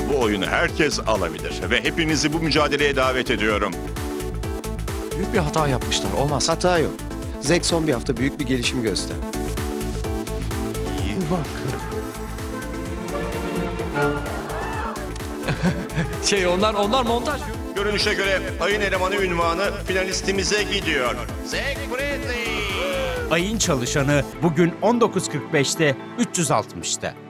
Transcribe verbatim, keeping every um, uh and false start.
Bu oyunu herkes alabilir ve hepinizi bu mücadeleye davet ediyorum. Büyük bir hata yapmışlar. Olmaz. Hata yok. Zek son bir hafta büyük bir gelişim gösterdi. Bak. Şey onlar onlar montaj. Görünüşe göre ayın elemanı ünvanı finalistimize gidiyor. Zek Bradley. Ayın Çalışanı bugün on dokuz kırk beşte üç yüz altmışta.